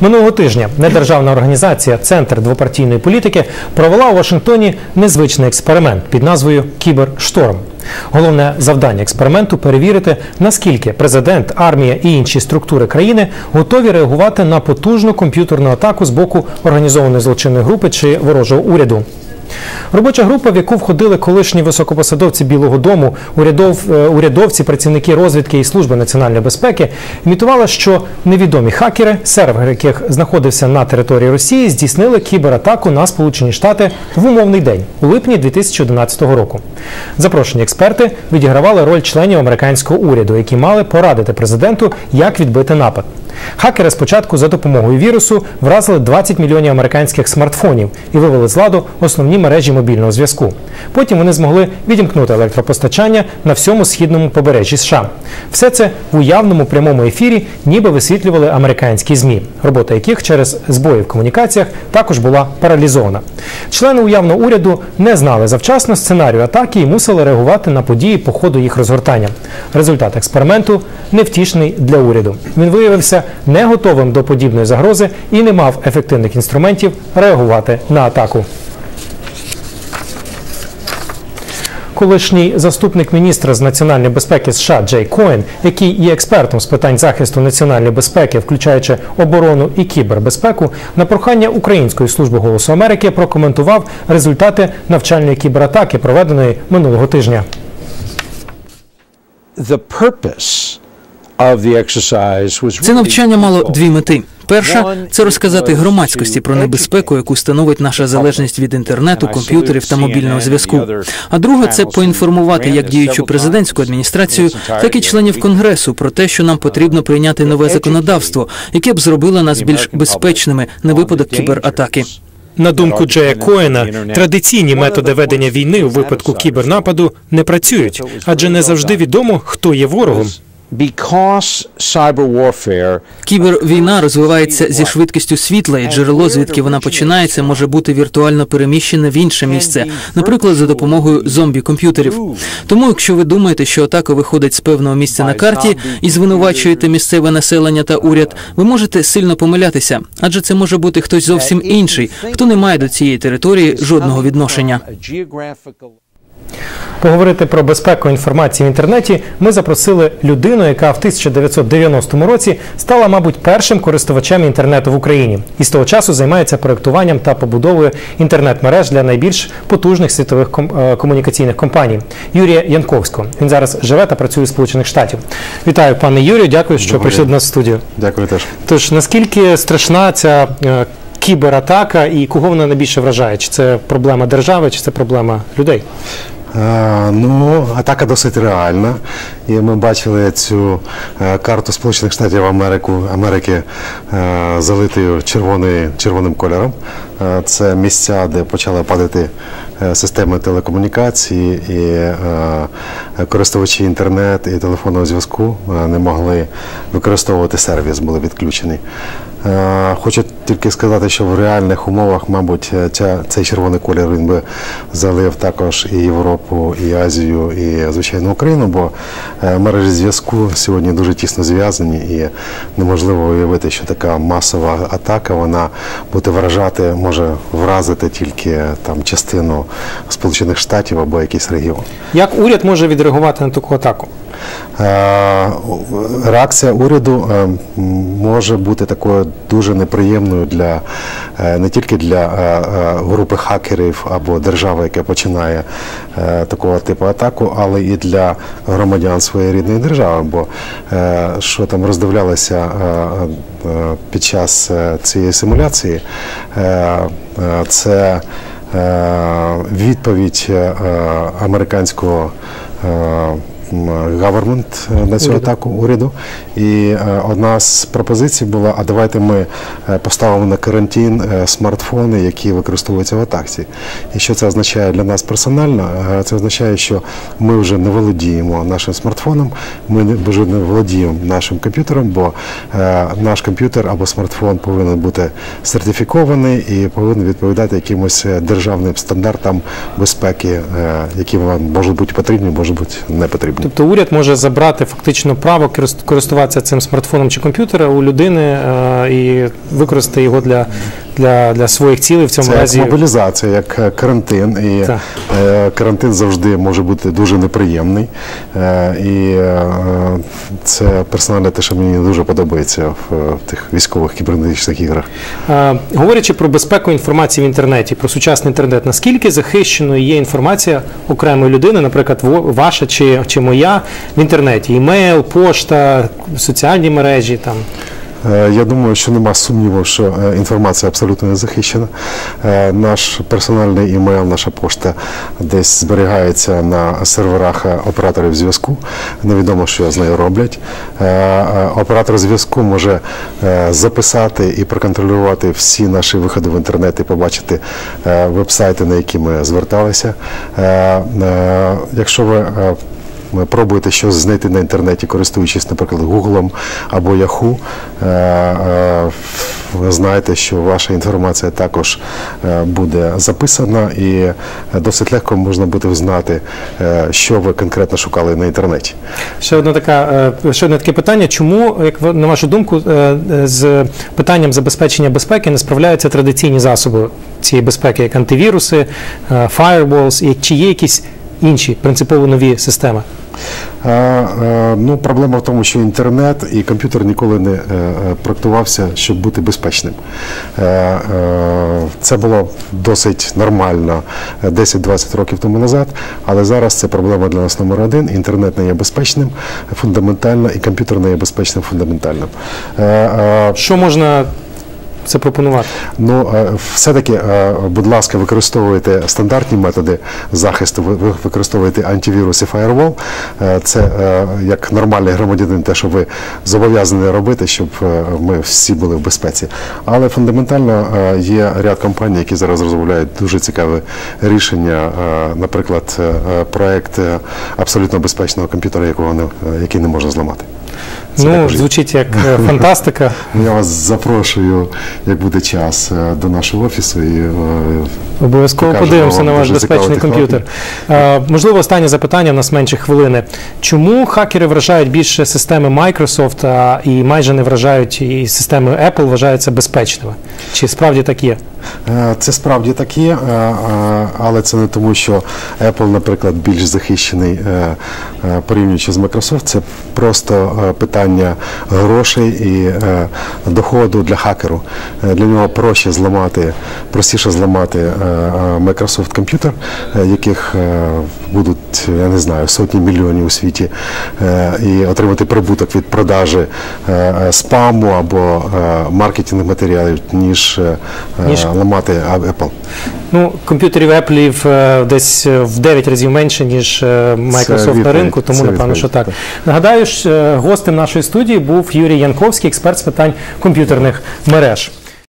Минулого тижня недержавна організація «Центр двопартійної політики» провела у Вашингтоні незвичний експеримент під назвою «Кібершторм». Головне завдання експерименту – перевірити, наскільки президент, армія і інші структури країни готові реагувати на потужну комп'ютерну атаку з боку організованої злочинної групи чи ворожого уряду. Робоча група, в яку входили колишні високопосадовці Білого дому, урядовці, працівники розвідки і Служби національної безпеки, імітувала, що невідомі хакери, сервер яких знаходився на території Росії, здійснили кібератаку на Сполучені Штати в умовний день, у липні 2011 року. Запрошені експерти відігравали роль членів американського уряду, які мали порадити президенту, як відбити напад. Хакери спочатку за допомогою вірусу вразили 20 мільйонів американських смартфонів і вивели з ладу основні мережі мобільного зв'язку. Потім вони змогли відімкнути електропостачання на всьому східному побережжі США. Все це в уявному прямому ефірі ніби висвітлювали американські ЗМІ, робота яких через збої в комунікаціях також була паралізована. Члени уявного уряду не знали завчасно сценарію атаки і мусили реагувати на події по ходу їх розгортання. Результат експерименту невтішний для уряду. Він виявився не готовим до подібної загрози і не мав ефективних інструментів реагувати на атаку. Колишній заступник міністра з національної безпеки США Джей Коен, який є експертом з питань захисту національної безпеки, включаючи оборону і кібербезпеку, на прохання Української служби «Голосу Америки» прокоментував результати навчальної кібератаки, проведеної минулого тижня. Це навчання мало дві мети. Перша – це розказати громадськості про небезпеку, яку становить наша залежність від інтернету, комп'ютерів та мобільного зв'язку. А друга – це поінформувати як діючу президентську адміністрацію, так і членів Конгресу про те, що нам потрібно прийняти нове законодавство, яке б зробило нас більш безпечними на випадок кібератаки. На думку Джея Коена, традиційні методи ведення війни у випадку кібернападу не працюють, адже не завжди відомо, хто є ворогом. Кібервійна розвивається зі швидкістю світла, і джерело, звідки вона починається, може бути віртуально переміщене в інше місце, наприклад, за допомогою зомбі-комп'ютерів. Тому, якщо ви думаєте, що атака виходить з певного місця на карті і звинувачуєте місцеве населення та уряд, ви можете сильно помилятися, адже це може бути хтось зовсім інший, хто не має до цієї території жодного відношення. Поговорити про безпеку інформації в інтернеті ми запросили людину, яка в 1990 році стала, мабуть, першим користувачем інтернету в Україні. І з того часу займається проєктуванням та побудовою інтернет-мереж для найбільш потужних світових комунікаційних компаній. Юрія Янковського. Він зараз живе та працює у Сполучених Штатів. Вітаю, пане Юрію, дякую, що прийшли до нас в студію. Дякую теж. Тож, наскільки страшна ця кібератака і кого вона найбільше вражає? Чи це проблема держави, чи це проблема людей? Атака досить реальна, і ми бачили цю карту Сполучених Штатів Америки залитою червоним кольором. Це місця, де почали падати системи телекомунікації, і користувачі інтернету і телефонного зв'язку не могли використовувати сервіс, були відключені. Хочу тільки сказати, що в реальних умовах, мабуть, цей червоний колір він би залив також і Європу, і Азію, і, звичайно, Україну, бо мережі зв'язку сьогодні дуже тісно зв'язані, і неможливо уявити, що така масова атака, вона буде може вразити тільки частину Сполучених Штатів або якийсь регіон. Як уряд може відреагувати на таку атаку? Реакція уряду може бути такою дуже неприємною не тільки для групи хакерів або держави, яка починає такого типу атаку, але і для громадян своєї рідної держави, бо що там роздивлялися під час цієї симуляції, це відповідь американського government на цю атаку уряду. І одна з пропозицій була, а давайте ми поставимо на карантин смартфони, які використовуються в атаці. І що це означає для нас персонально? Це означає, що ми вже не володіємо нашим смартфоном, ми вже не володіємо нашим комп'ютером, бо наш комп'ютер або смартфон повинен бути сертифікований і повинен відповідати якимось державним стандартам безпеки, які вам можуть бути потрібні, можуть бути не потрібні. потрібні. Тобто уряд може забрати фактично право користуватися цим смартфоном чи комп'ютера у людини і використати його для своїх цілей в цьому Це разі. як мобілізація, як карантин. І карантин завжди може бути дуже неприємний. І це персонально те, що мені дуже подобається в тих військових кібернетичних іграх. Говорячи про безпеку інформації в інтернеті, про сучасний інтернет, наскільки захищеною є інформація окремої людини, наприклад, ваша чи моя в інтернеті? Імейл, пошта, соціальні мережі там? Я думаю, що нема сумніву, що інформація абсолютно не захищена. Наш персональний імейл, наша пошта десь зберігається на серверах операторів зв'язку. Невідомо, що з нею роблять. Оператор зв'язку може записати і проконтролювати всі наші виходи в інтернет і побачити веб-сайти, на які ми зверталися. Якщо ви пробуєте щось знайти на інтернеті, користуючись, наприклад, Google або Yahoo, ви знаєте, що ваша інформація також буде записана і досить легко можна буде взнати, що ви конкретно шукали на інтернеті. Ще одне таке питання. Чому, як на вашу думку, з питанням забезпечення безпеки не справляються традиційні засоби цієї безпеки, як антивіруси, firewalls, і чи є якісь інші принципово нові системи? Проблема в тому, що інтернет і комп'ютер ніколи не проектувався, щоб бути безпечним. Це було досить нормально 10-20 років тому назад, але зараз це проблема для нас номер один. Інтернет не є безпечним фундаментально, і комп'ютер не є безпечним фундаментально. Що можна запропонувати? Все-таки, будь ласка, використовуйте стандартні методи захисту, використовуйте антивірус і фаєрвол. Це як нормальний громадянин, те, що ви зобов'язані робити, щоб ми всі були в безпеці. Але фундаментально є ряд компаній, які зараз розробляють дуже цікаве рішення, наприклад, проект абсолютно безпечного комп'ютера, який не можна зламати. Звучить як фантастика. Я вас запрошую, як буде час, до нашого офісу. Обов'язково подивимося на ваш безпечний комп'ютер. Можливо, останнє запитання, у нас менше хвилини. Чому хакери вражають більше системи Microsoft і майже не вражають і системи Apple вважаються безпечними? Чи справді так є? Це справді так є, але це не тому, що Apple, наприклад, більш захищений порівнюючи з Microsoft. Це просто питання грошей і доходу для хакеру. Для нього простіше зламати Microsoft комп'ютер, яких будуть, я не знаю, сотні мільйонів у світі, і отримати прибуток від продажі спаму або маркетингових матеріалів, ніж ламати Apple. Комп'ютерів Apple десь в 9 разів менше, ніж Microsoft на ринку, тому напевно, що так. Нагадаю, гостем нашої студії був Юрій Янковський, експерт з питань комп'ютерних мереж.